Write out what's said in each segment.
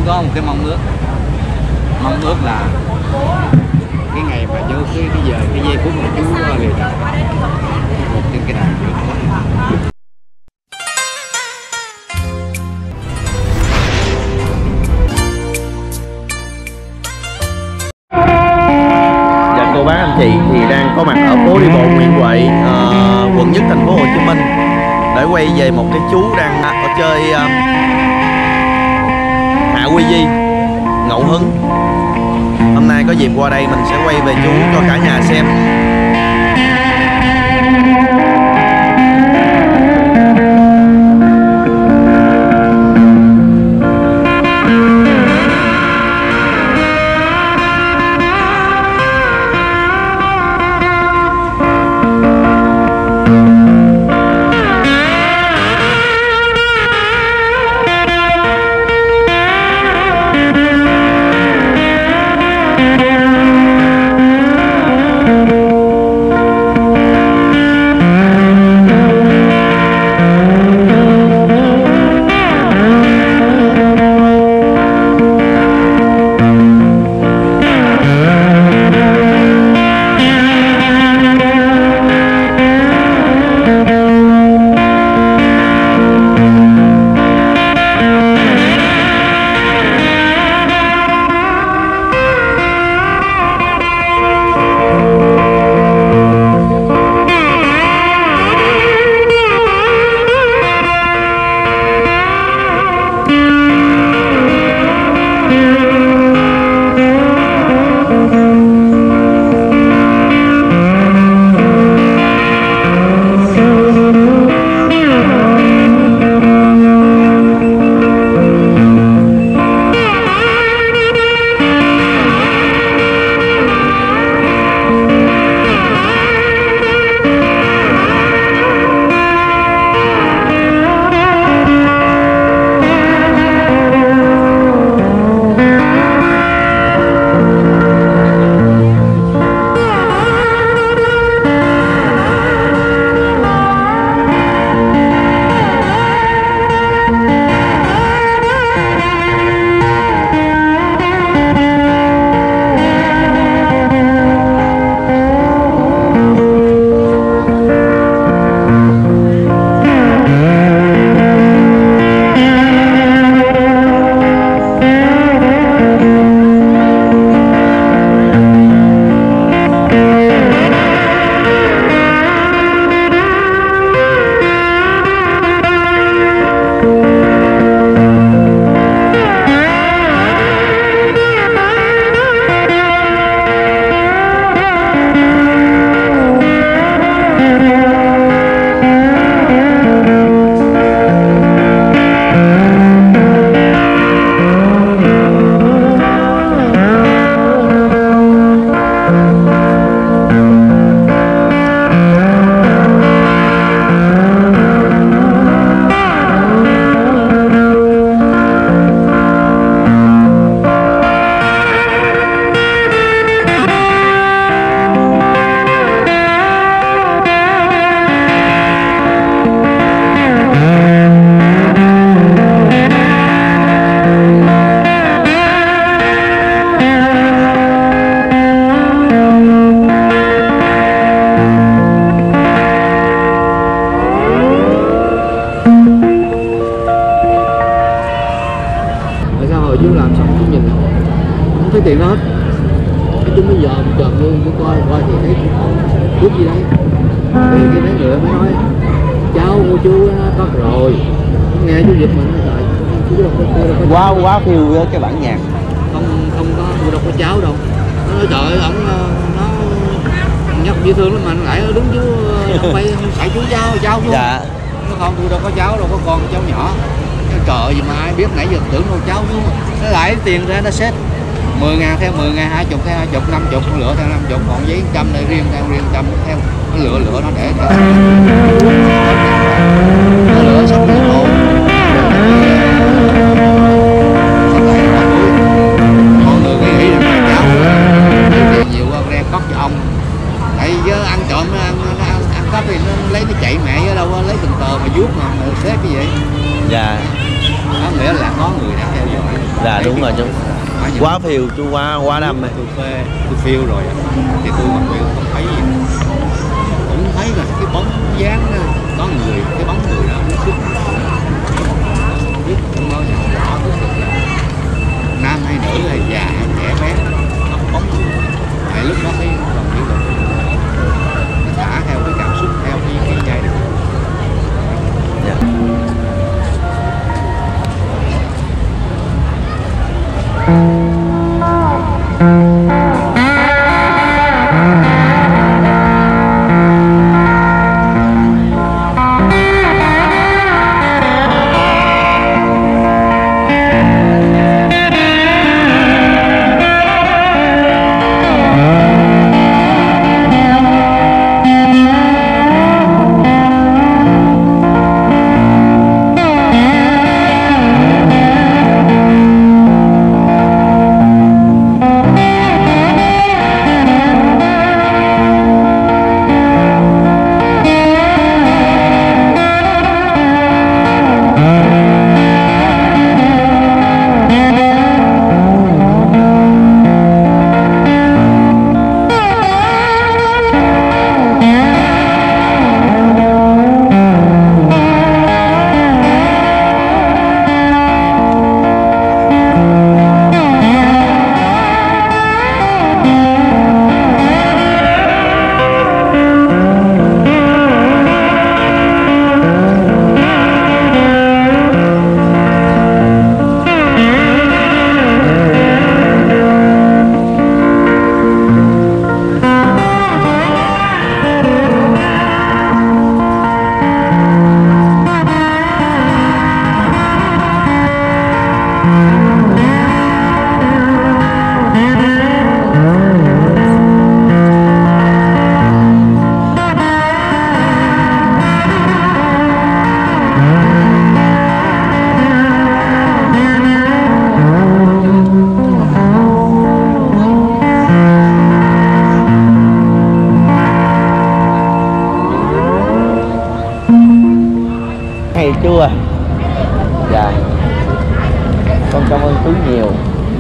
có một cái mong ước là cái ngày mà vô cái giờ cái giây phút mà chú liền một trên cái đài. Dạ cô bác anh chị thì đang có mặt ở phố đi bộ Nguyễn Huệ, quận Nhất, thành phố Hồ Chí Minh để quay về một cái chú đang ở chơi Hạ Quy Di, Ngẫu Hứng. Hôm nay có dịp qua đây mình sẽ quay về chú cho cả nhà xem. thấy tiền hết. Cái chúng bây giờ chợt luôn tôi coi thì thấy thuốc gì đấy. Thì cái mấy người mới nói cháu cô chú nó có rồi, nghe chú giật mình trời, chú đâu có quá phiêu cái bản nhạc. Không có, tôi đâu có cháu đâu. Nó nói trời ơi, ổng nó nhắc dễ thương lắm mà nó lại đứng chú không phải chú cháu chú. Dạ. Nó không, tôi đâu có cháu đâu, có con cháu nhỏ. Trời gì mà ai biết, nãy giờ tưởng đâu cháu chú. Nó lại tiền ra nó xếp 10.000 theo 10.000, 20 theo 20, 50, lựa theo 50, còn giấy 100 này riêng trăm theo. Nó lựa nó để nó lựa xong rồi bộ xong lại bỏ túi. Mọi người nghĩ là cháu tiền nhiều hơn đem cất cho ông, tại vì ăn trộm nó ăn cắp thì nó lấy nó chạy mẹ ở đâu lấy từng tờ mà vuốt mà xếp cái gì. Dạ. Đó nghĩa là có người đang theo dõi. Dạ đúng rồi chú. Quá phiêu chú, quá đam mê. Tôi phê, tôi phiêu rồi thì tôi mặc phiêu không thấy gì, cũng thấy là cái bóng dáng đó, có người, cái bóng người đó nó xuất biết không bao giờ rõ tới được là nam hay nữ hay già hay trẻ bé, nó bóng người. Tại lúc đó thấy còn như là nó thả theo cái cảm xúc, theo cái giai điệu. Hay chú à. Dạ con cảm ơn chú nhiều.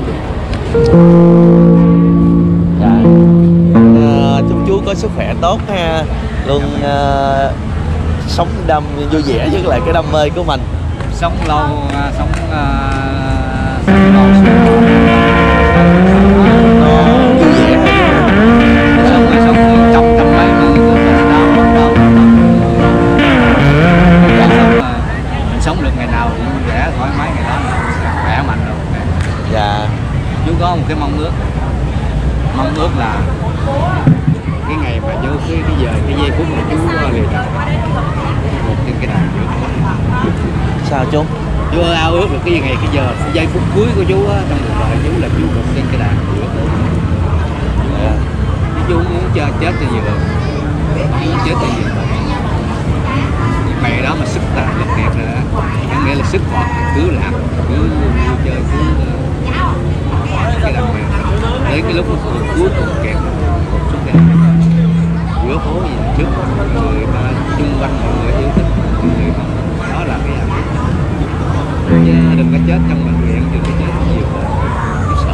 Dạ. Chúc chú có sức khỏe tốt ha, luôn sống vui vẻ với lại cái đam mê của mình. Sống lâu, sống Vui vẻ sống trong trăm mấy năm mình sống được ngày nào cũng vui vẻ thoải mái, ngày đó là khỏe mạnh rồi. Dạ. Chú có một cái mong ước là cái ngày mà vô cái giờ cái giây phút mà chú lìa đời một cái đàn giữa. Sao chú? Chú ao ước được cái ngày cái giờ cái giây phút cuối của chú á, trong cuộc đời chú là chú được trên cái đàn giữa. Chú muốn chết cho nhiều, không muốn chết cho nhiều. Ngày đó mà sức tàn lực kiệt rồi đó, nghĩa là sức còn cứ làm, cứ vui chơi, cứ cái đàn bè. Đến cái lúc cuối cùng kẹt một chút đèn giữa phố gì trước người mà chung quanh mọi người yêu thích mọi người đó là cái hạnh phúc. Đừng có chết trong bệnh viện, đừng có chết nhiều sợ.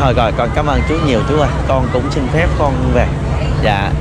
Rồi con cảm ơn chú nhiều chú ơi, con cũng xin phép con về. Dạ.